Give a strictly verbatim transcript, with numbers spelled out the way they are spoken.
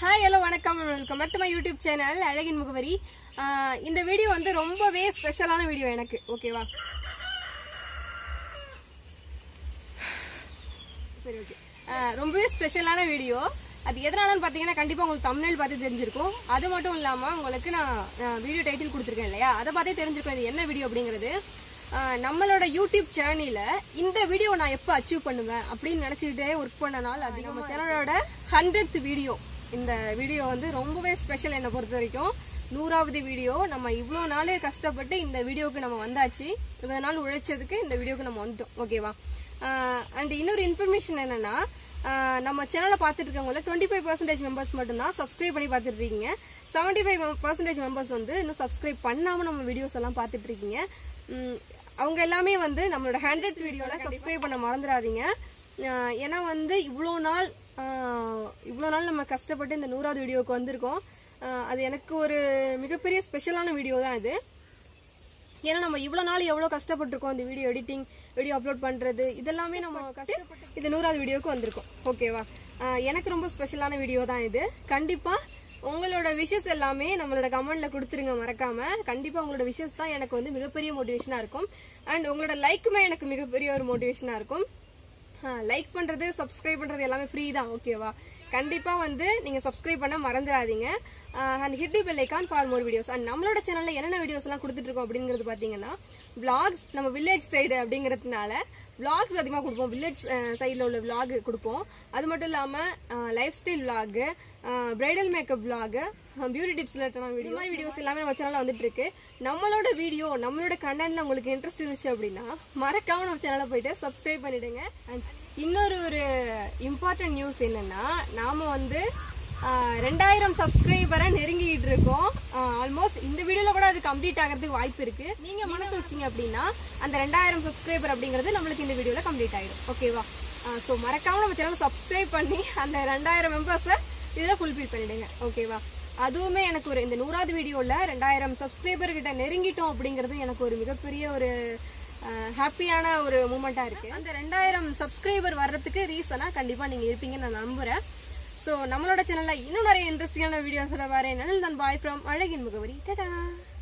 Hi, hello, வணக்கம் welcome back to my YouTube channel Azhakin Mugavari. இந்த video வந்து ரொம்பவே ஸ்பெஷலான வீடியோ எனக்கு ஓகேவா சரி ஓகே ரொம்பவே ஸ்பெஷலான வீடியோ அது எதனாலன்னு பாத்தீங்கன்னா கண்டிப்பா உங்களுக்கு thumbnail பார்த்து தெரிஞ்சிருக்கும் அது மட்டும் இல்லாம உங்களுக்கு நான் வீடியோ டைட்டில் கொடுத்திருக்கேன் இல்லையா அத பார்த்தே தெரிஞ்சிருக்கும் இது என்ன வீடியோ அப்படிங்கிறது நம்மளோட YouTube சேனல்ல இந்த வீடியோ நான் எப்ப அச்சீவ் பண்ணுவேன் அப்படினு நினைச்சிட்டே வர்க் பண்ணனால அது நம்ம சேனலோட hundredth வீடியோ இந்த வீடியோ வந்து ரொம்பவே ஸ்பெஷல் என்ன பொறுத்த வரைக்கும் நூறாவது வீடியோ நம்ம இவ்ளோ நாளே கஷ்டப்பட்டு இந்த வீடியோக்கு நம்ம வந்தாச்சு இவ்வளவு நாள் உழைச்சதுக்கு இந்த வீடியோக்கு நம்ம வந்துட்டோம் ஓகேவா அண்ட் இன்னொரு இன்ஃபர்மேஷன் என்னன்னா நம்ம சேனலை பார்த்துட்டு இருக்கவங்கள twenty-five percent மெம்பர்ஸ் மட்டும் தான் சப்ஸ்கிரைப் பண்ணி பார்த்துட்டு இருக்கீங்க seventy-five percent மெம்பர்ஸ் வந்து இன்னும் சப்ஸ்கிரைப் பண்ணாம நம்ம வீடியோஸ் எல்லாம் பார்த்துட்டு இருக்கீங்க அவங்க எல்லாமே வந்து நம்மளோட hundredth வீடியோல சப்ஸ்கிரைப் பண்ண மறந்துடாதீங்க ஏன்னா வந்து இவ்வளோ நாள் இவ்வளோ நாள் நம்ம கஷ்டப்பட்டு இந்த நூறாவது வீடியோக்கு வந்திருக்கோம் அது எனக்கு ஒரு மிகப்பெரிய ஸ்பெஷலான வீடியோ தான் இது ஏன்னா நம்ம இவ்வளோ நாள் எவ்வளோ கஷ்டப்பட்டிருக்கோம் இந்த வீடியோ எடிட்டிங் வீடியோ அப்லோட் பண்ணுறது இதெல்லாமே நம்ம கஷ்டப்பட்டு இந்த நூறாவது வீடியோக்கு வந்திருக்கோம் ஓகேவா எனக்கு ரொம்ப ஸ்பெஷலான வீடியோ தான் இது கண்டிப்பாக உங்களோட விஷஸ் எல்லாமே நம்மளோட கமெண்ட்ல கொடுத்துருங்க மறக்காம கண்டிப்பா உங்களோட விஷஸ் தான் எனக்கு வந்து மிகப்பெரிய மோட்டிவேஷனா இருக்கும் அண்ட் உங்களோட லைக்குமே எனக்கு மிகப்பெரிய ஒரு மோட்டிவேஷனா இருக்கும் லைக் பண்றது சப்ஸ்கிரைப் பண்றது எல்லாமே ஃப்ரீ தான் ஓகேவா கண்டிப்பா வந்து நீங்க சப்ஸ்கிரைப் பண்ண மறந்துடாதீங்க and hit the bell icon for more videos and நம்மளோட சேனல்ல என்னென்ன வீடியோஸ் எல்லாம் கொடுத்துட்டு இருக்கோம் அப்படிங்கிறது பாத்தீங்கன்னா விளாக்ஸ் நம்ம வில்லேஜ் சைடு அப்படிங்கறதுனால விளாக்ஸ் அதிகமா கொடுப்போம் வில்லேஜ் சைட்ல உள்ள விளாக் கொடுப்போம் அது மட்டும் இல்லாம lifestyle vlog bridal makeup vlog beauty tips ரிலேட்டடான வீடியோ மாதிரி வீடியோஸ் எல்லாமே நம்ம சேனல்ல வந்துட்டு இருக்கு நம்மளோட வீடியோ நம்மளோட கண்டென்ட்ல உங்களுக்கு இன்ட்ரெஸ்ட் இருந்துச்சு அப்படின்னா மறக்காம நம்ம சேனலை போயிட்டு சப்ஸ்கிரைப் பண்ணிடுங்க அண்ட் இன்னொரு ஒரு இம்பார்ட்டன்ட் நியூஸ் என்னன்னா நாம வந்து ரெண்டாயிரம் சப்ஸ்கிரைபரை நெருங்கிட்டு இருக்கோம் ஆல்மோஸ்ட் இந்த வீடியோல கூட அது கம்ப்ளீட் ஆகிறதுக்கு வாய்ப்பு இருக்கு நீங்க மனசு வச்சீங்க அப்படின்னா அந்த ரெண்டாயிரம் சப்ஸ்கிரைபர் அப்படிங்கிறது நம்மளுக்கு இந்த வீடியோல கம்ப்ளீட் ஆயிடும் ஓகேவா சோ மறக்காம நம்ம சேனல் சப்ஸ்கிரைப் பண்ணி அந்த ரெண்டாயிரம் மெம்பர்ஸை இதுல ஃபுல்ஃபில் பண்ணிடுங்க ஓகேவா அதுவுமே எனக்கு ஒரு இந்த நூறாவது வீடியோல ரெண்டாயிரம் சப்ஸ்கிரைபர் கிட்ட நெருங்கிட்டோம் அப்படிங்கிறது எனக்கு ஒரு மிகப்பெரிய ஒரு ஹாப்பியான ஒரு மூமெண்டா இருக்கு அந்த ரெண்டாயிரம் சப்ஸ்கிரைபர் வர்றதுக்கு ரீசனா கண்டிப்பா நீங்க இருப்பீங்கன்னு நான் நம்புறேன் சோ நம்மளோட சேனல்ல இன்னும் நிறைய இன்ட்ரெஸ்டிங்கான வீடியோஸோட வரேன் நன்றி தான் பாய் ஃப்ரம் அழகின் முகவரி டாடா